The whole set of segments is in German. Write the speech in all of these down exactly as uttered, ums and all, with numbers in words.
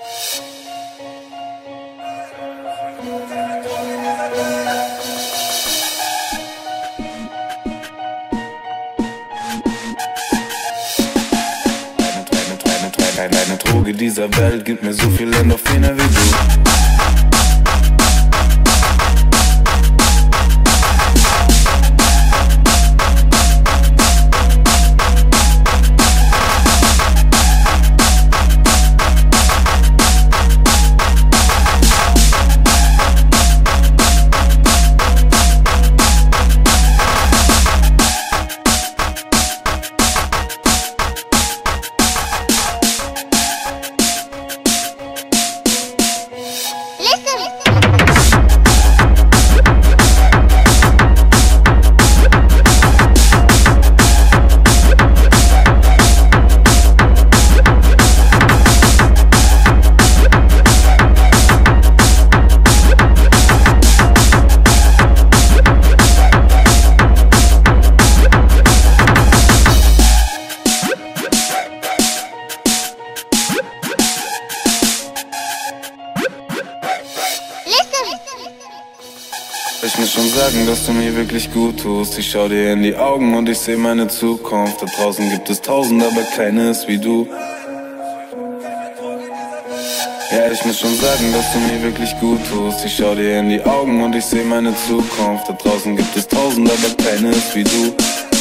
Keine Droge dieser Welt gibt mir so viel Endorphine wie du. Ich muss schon sagen, dass du mir wirklich gut tust. Ich schau dir in die Augen und ich seh meine Zukunft. Da draußen gibt es tausend, aber keine ist wie du. Ja, ich muss schon sagen, dass du mir wirklich gut tust. Ich schau dir in die Augen und ich seh meine Zukunft. Da draußen gibt es tausend, aber keine ist wie du.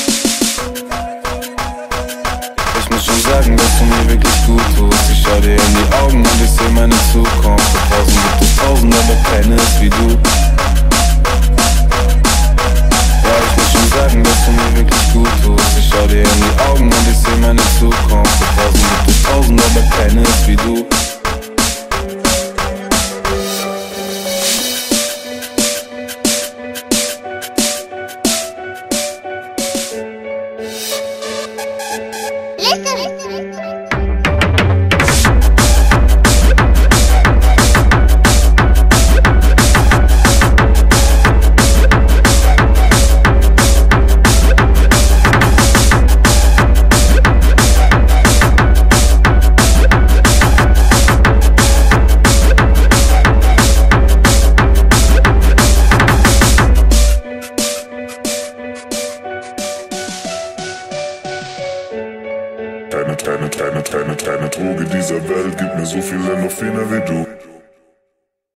Ich muss schon sagen, dass du mir wirklich gut tust. Ich schau dir in die Augen und ich seh meine Zukunft. Da draußen gibt es tausend, aber keine ist wie du. Sagen, dass du mir wirklich gut tust. Ich schau dir in die Augen und ich seh meine Zukunft. Da draußen gibt es tausend, aber keine ist wie du. Keine, keine, keine, keine, keine Droge dieser Welt gibt mir so viel Endorphine wie du.